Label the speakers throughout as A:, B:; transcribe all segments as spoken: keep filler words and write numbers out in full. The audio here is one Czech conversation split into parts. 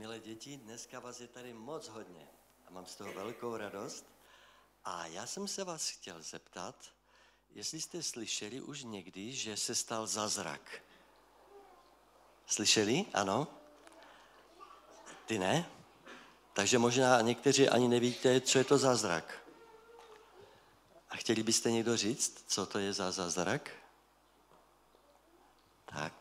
A: Milé děti, dneska vás je tady moc hodně a mám z toho velkou radost. A já jsem se vás chtěl zeptat, jestli jste slyšeli už někdy, že se stal zázrak. Slyšeli? Ano? Ty ne? Takže možná někteří ani nevíte, co je to zázrak. A chtěli byste někdo říct, co to je za zázrak? Tak.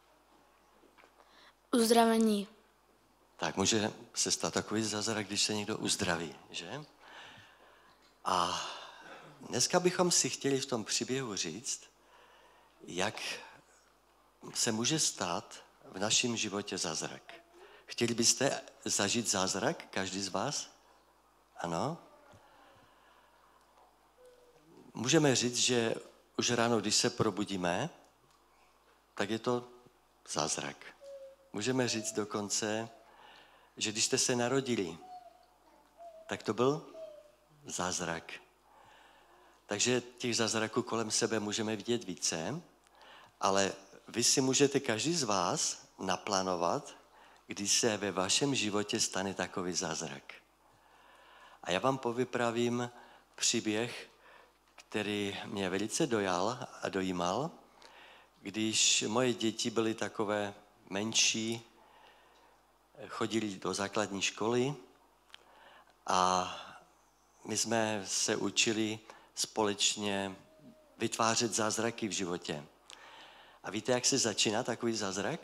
B: Uzdravení.
A: Tak může se stát takový zázrak, když se někdo uzdraví, že? A dneska bychom si chtěli v tom příběhu říct, jak se může stát v našem životě zázrak. Chtěli byste zažít zázrak, každý z vás? Ano? Můžeme říct, že už ráno, když se probudíme, tak je to zázrak. Můžeme říct dokonce, že když jste se narodili, tak to byl zázrak. Takže těch zázraků kolem sebe můžeme vidět více, ale vy si můžete každý z vás naplánovat, kdy se ve vašem životě stane takový zázrak. A já vám povyprávím příběh, který mě velice dojal a dojímal, když moje děti byly takové menší, chodili do základní školy a my jsme se učili společně vytvářet zázraky v životě. A víte, jak se začíná takový zázrak?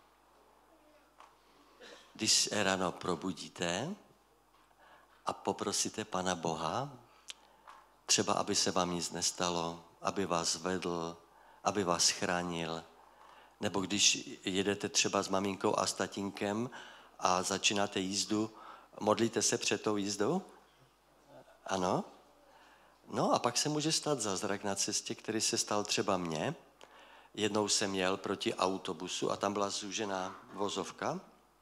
A: Když se ráno probudíte a poprosíte Pana Boha, třeba aby se vám nic nestalo, aby vás vedl, aby vás chránil, nebo když jedete třeba s maminkou a s tatínkem a začínáte jízdu, modlíte se před tou jízdou? Ano? No a pak se může stát zázrak na cestě, který se stal třeba mně. Jednou jsem jel proti autobusu a tam byla zúžená vozovka.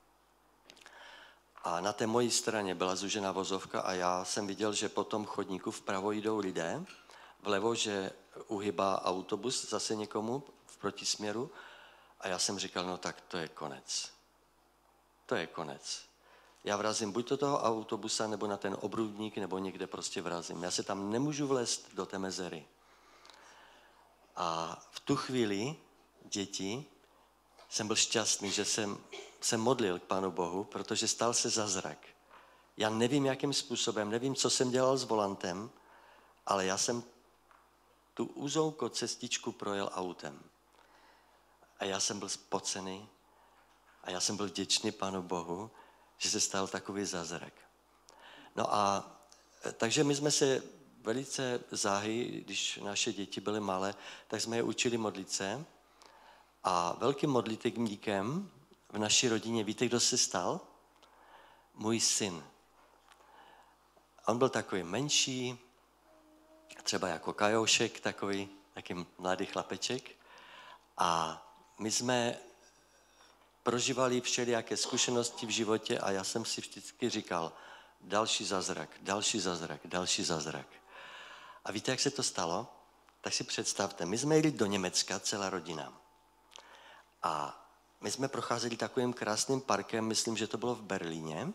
A: A na té mojí straně byla zúžená vozovka a já jsem viděl, že po tom chodníku vpravo jdou lidé, vlevo, že uhybá autobus zase někomu v protisměru. A já jsem říkal, no tak to je konec. To je konec. Já vrazím buď do toho autobusa, nebo na ten obrubník, nebo někde prostě vrazím. Já se tam nemůžu vlézt do té mezery. A v tu chvíli, děti, jsem byl šťastný, že jsem se modlil k Pánu Bohu, protože stal se zázrak. Já nevím, jakým způsobem, nevím, co jsem dělal s volantem, ale já jsem tu úzoukou cestičku projel autem. A já jsem byl spocený a já jsem byl vděčný Pánu Bohu, že se stal takový zázrak. No a takže my jsme se velice záhy, když naše děti byly malé, tak jsme je učili modlit se. A velkým modlitebníkem v naší rodině, víte, kdo se stal? Můj syn. On byl takový menší, třeba jako Kajoušek, takový, takový mladý chlapeček. A my jsme prožívali všelijaké zkušenosti v životě a já jsem si vždycky říkal, další zázrak, další zázrak, další zázrak. A víte, jak se to stalo? Tak si představte, my jsme jeli do Německa, celá rodina. A my jsme procházeli takovým krásným parkem, myslím, že to bylo v Berlíně.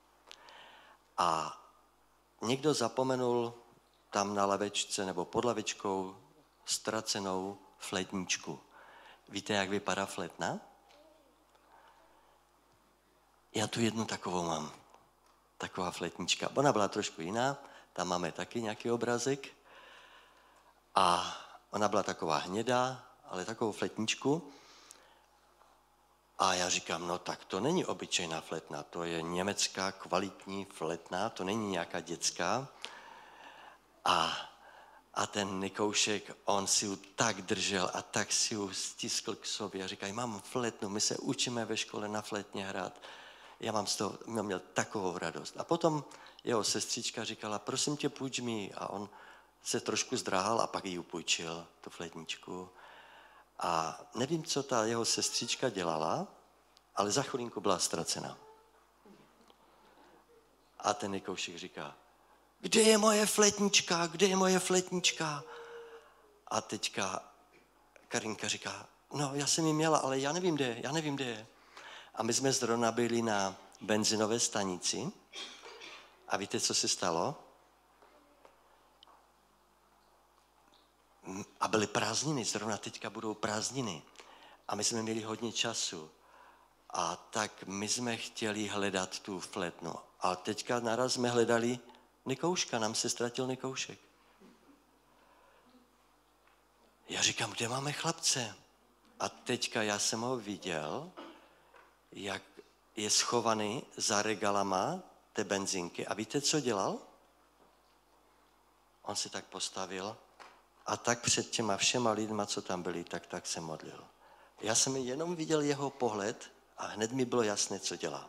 A: A někdo zapomenul tam na lavečce nebo pod lavečkou ztracenou flétničku. Víte, jak vypadá flétna? Já tu jednu takovou mám. Taková flétnička. Ona byla trošku jiná, tam máme taky nějaký obrázek. A ona byla taková hnědá, ale takovou flétničku. A já říkám, no tak to není obyčejná flétna, to je německá kvalitní flétna, to není nějaká dětská. A A ten Nikoušek, on si ji tak držel a tak si ji stiskl k sobě a říkají, mám flétnu, my se učíme ve škole na flétně hrát. Já mám z toho, mám měl takovou radost. A potom jeho sestřička říkala, prosím tě, půjč mi. A on se trošku zdráhal a pak ji půjčil, tu flétničku. A nevím, co ta jeho sestřička dělala, ale za chvilinku byla ztracena. A ten Nikoušek říká, kde je moje flétnička, kde je moje flétnička? A teďka Karinka říká, no já jsem ji měla, ale já nevím, kde je, já nevím, kde je. A my jsme zrovna byli na benzinové stanici a víte, co se stalo? A byly prázdniny, zrovna teďka budou prázdniny. A my jsme měli hodně času. A tak my jsme chtěli hledat tu flétnu. A teďka naraz jsme hledali Nikouška, nám se ztratil Nikoušek. Já říkám, kde máme chlapce? A teďka já jsem ho viděl, jak je schovaný za regalama té benzinky. A víte, co dělal? On se tak postavil a tak před těma všema lidma, co tam byli, tak tak se modlil. Já jsem jenom viděl jeho pohled a hned mi bylo jasné, co dělá.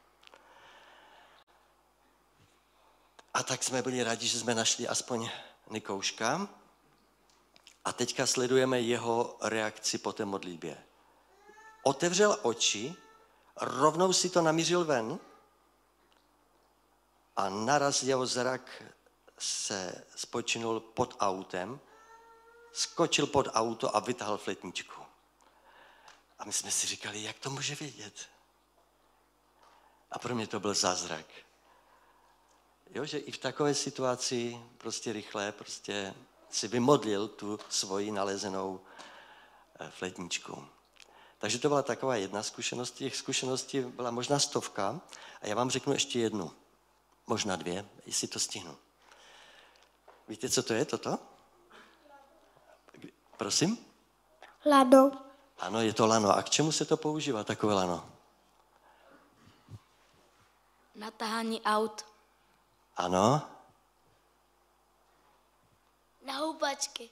A: A tak jsme byli rádi, že jsme našli aspoň Nikouška. A teďka sledujeme jeho reakci po té modlitbě. Otevřel oči, rovnou si to namířil ven a naraz jeho zrak se spočinul pod autem, skočil pod auto a vytáhl flétničku. A my jsme si říkali, jak to může vědět? A pro mě to byl zázrak. Jo, že i v takové situaci prostě rychle prostě si vymodlil tu svoji nalezenou flétničku. Takže to byla taková jedna zkušenost. Těch zkušeností byla možná stovka a já vám řeknu ještě jednu. Možná dvě, jestli to stihnu. Víte, co to je toto? Prosím?
B: Lano.
A: Ano, je to lano. A k čemu se to používá, takové lano?
B: Na tahání aut.
A: Ano.
B: Na houpačky.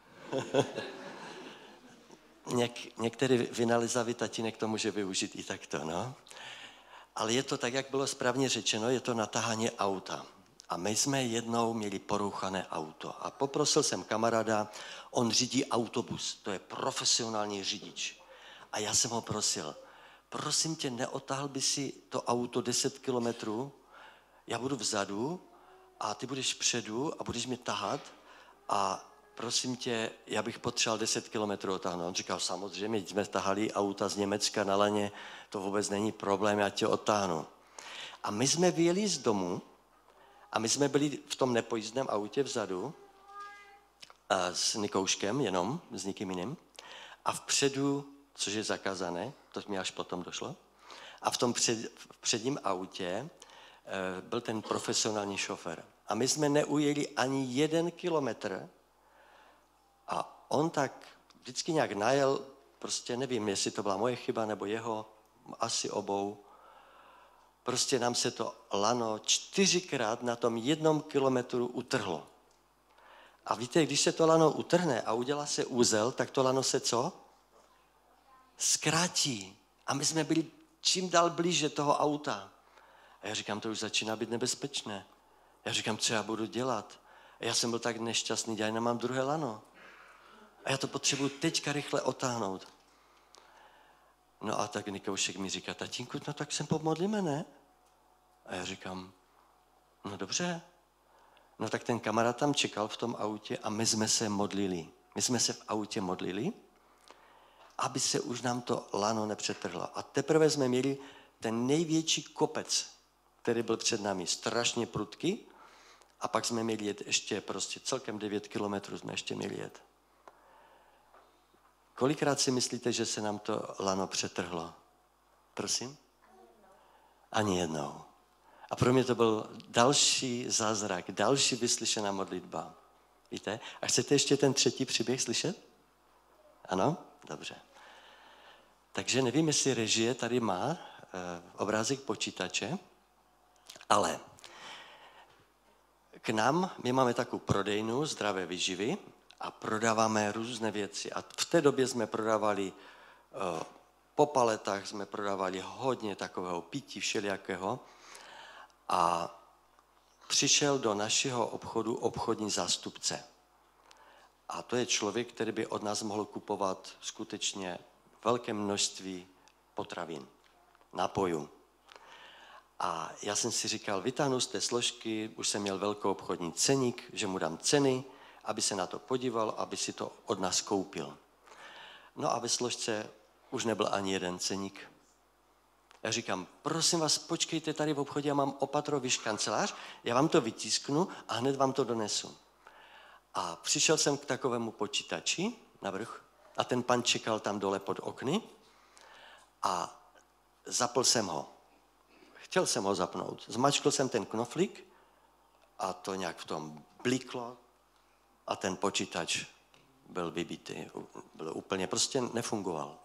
A: Něk, některý vynalizavý tatínek to může využít i takto, no. Ale je to tak, jak bylo správně řečeno, je to na tahání auta. A my jsme jednou měli porouchané auto. A poprosil jsem kamaráda, on řídí autobus, to je profesionální řidič. A já jsem ho prosil, prosím tě, neotáhl by si to auto deset kilometrů, já budu vzadu a ty budeš předu a budeš mě tahat a prosím tě, já bych potřeboval deset kilometrů otáhnout. On říkal, samozřejmě, jsme tahali auta z Německa na laně, to vůbec není problém, já tě otáhnu. A my jsme vyjeli z domu a my jsme byli v tom nepojízdném autě vzadu a s Nikouškem jenom, s nikým jiným. A vpředu, což je zakázané, to mi až potom došlo, a v tom před, v předním autě e, byl ten profesionální šofér. A my jsme neujeli ani jeden kilometr a on tak vždycky nějak najel, prostě nevím, jestli to byla moje chyba nebo jeho, asi obou. Prostě nám se to lano čtyřikrát na tom jednom kilometru utrhlo. A víte, když se to lano utrhne a udělá se úzel, tak to lano se co? Zkrátí. A my jsme byli čím dál blíže toho auta. A já říkám, to už začíná být nebezpečné. Já říkám, co já budu dělat? A já jsem byl tak nešťastný, já nemám druhé lano. A já to potřebuji teďka rychle otáhnout. No a tak Nikoušek mi říká, tatínku, no tak se pomodlíme, ne? A já říkám, no dobře. No tak ten kamarád tam čekal v tom autě a my jsme se modlili. My jsme se v autě modlili, aby se už nám to lano nepřetrhlo. A teprve jsme měli ten největší kopec, který byl před námi, strašně prudký, a pak jsme měli jet ještě prostě celkem devět kilometrů jsme ještě měli jet. Kolikrát si myslíte, že se nám to lano přetrhlo? Prosím? Ani jednou. A pro mě to byl další zázrak, další vyslyšená modlitba. Víte? A chcete ještě ten třetí příběh slyšet? Ano? Dobře. Takže nevím, jestli režie tady má e, obrázek počítače, ale k nám, my máme takovou prodejnu zdravé výživy a prodáváme různé věci. A v té době jsme prodávali, e, po paletách jsme prodávali hodně takového pití všelijakého. A přišel do našeho obchodu obchodní zástupce. A to je člověk, který by od nás mohl kupovat skutečně velké množství potravin, nápojů. A já jsem si říkal, vytáhnu z té složky, už jsem měl velkou obchodní ceník, že mu dám ceny, aby se na to podíval, aby si to od nás koupil. No a ve složce už nebyl ani jeden ceník. Já říkám, prosím vás, počkejte tady v obchodě, já mám opatroviš kancelář, já vám to vytisknu a hned vám to donesu. A přišel jsem k takovému počítači na vrch a ten pan čekal tam dole pod okny a zapl jsem ho. Chtěl jsem ho zapnout. Zmačkl jsem ten knoflík a to nějak v tom bliklo a ten počítač byl vybitý. Byl úplně, prostě nefungoval.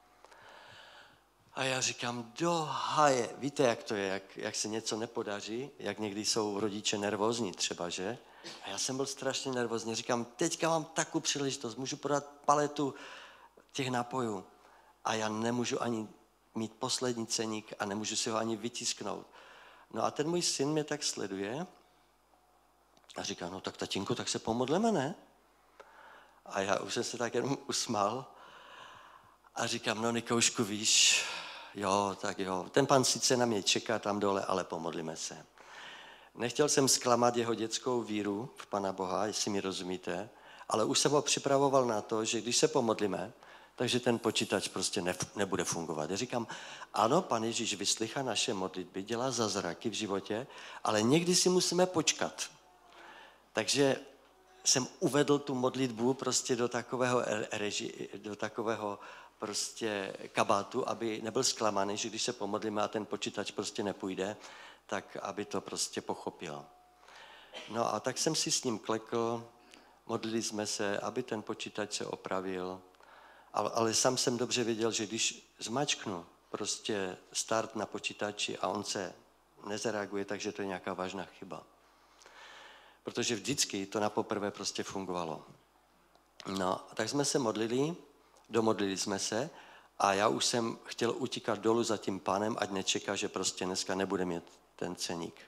A: A já říkám, do haje, víte, jak to je, jak, jak se něco nepodaří, jak někdy jsou rodiče nervózní třeba, že? A já jsem byl strašně nervózní. Říkám, teďka mám takovou příležitost, můžu podat paletu těch nápojů a já nemůžu ani mít poslední ceník a nemůžu si ho ani vytisknout. No a ten můj syn mě tak sleduje a říká, no tak tatínku, tak se pomodleme, ne? A já už jsem se tak jenom usmál a říkám, no Nikoušku, víš, jo, tak jo, ten pan sice na mě čeká tam dole, ale pomodlíme se. Nechtěl jsem zklamat jeho dětskou víru v Pana Boha, jestli mi rozumíte, ale už jsem ho připravoval na to, že když se pomodlíme, takže ten počítač prostě ne, nebude fungovat. Já říkám, ano, Pan Ježíš vyslychá naše modlitby, dělá zázraky v životě, ale někdy si musíme počkat. Takže jsem uvedl tu modlitbu prostě do takového reži, do takového prostě kabátu, aby nebyl zklamaný, že když se pomodlíme a ten počítač prostě nepůjde, tak aby to prostě pochopil. No a tak jsem si s ním klekl, modlili jsme se, aby ten počítač se opravil, ale, ale sám jsem dobře věděl, že když zmačknu prostě start na počítači a on se nezareaguje, takže to je nějaká vážná chyba. Protože vždycky to na poprvé prostě fungovalo. No, tak jsme se modlili, domodlili jsme se a já už jsem chtěl utíkat dolů za tím pánem, ať nečeká, že prostě dneska nebude mít ten ceník.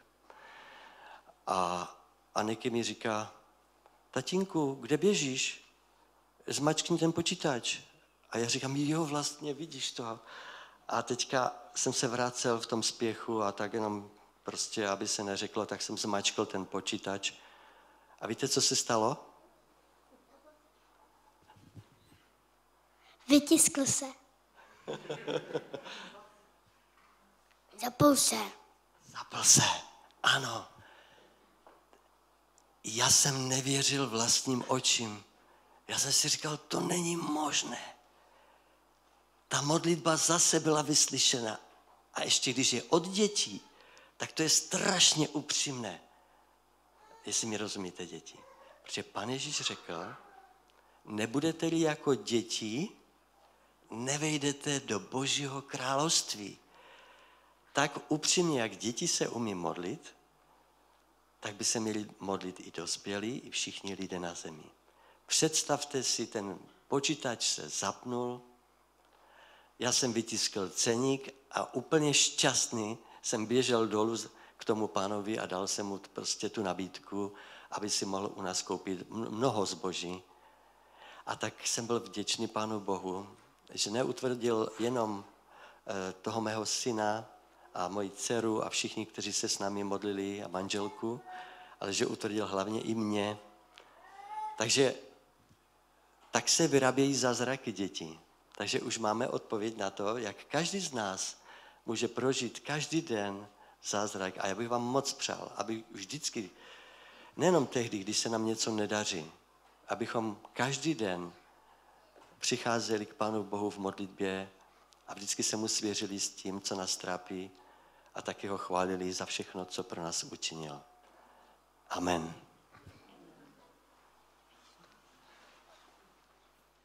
A: A, a Niky mi říká, tatínku, kde běžíš? Zmačkni ten počítač. A já říkám, jo, vlastně vidíš to. A teďka jsem se vracel v tom spěchu a tak jenom prostě, aby se neřeklo, tak jsem zmačkl ten počítač. A víte, co se stalo?
B: Vytiskl se. Zapl se.
A: Zapl se, ano. Já jsem nevěřil vlastním očím. Já jsem si říkal, to není možné. Ta modlitba zase byla vyslyšena. A ještě když je od dětí, tak to je strašně upřímné. Jestli mi rozumíte, děti. Protože Pan Ježíš řekl, nebudete-li jako děti, nevejdete do Božího království. Tak upřímně, jak děti se umí modlit, tak by se měli modlit i dospělí, i všichni lidé na zemi. Představte si, ten počítač se zapnul, já jsem vytiskl ceník a úplně šťastný jsem běžel dolů k tomu pánovi a dal jsem mu prostě tu nabídku, aby si mohl u nás koupit mnoho zboží. A tak jsem byl vděčný Pánu Bohu, že neutvrdil jenom toho mého syna a moji dceru a všichni, kteří se s námi modlili a manželku, ale že utvrdil hlavně i mě. Takže tak se vyrábějí zázraky děti. Takže už máme odpověď na to, jak každý z nás může prožít každý den zázrak. A já bych vám moc přál, aby vždycky, nejenom tehdy, když se nám něco nedaří, abychom každý den přicházeli k Pánu Bohu v modlitbě a vždycky se mu svěřili s tím, co nás trápí a taky ho chválili za všechno, co pro nás učinil. Amen.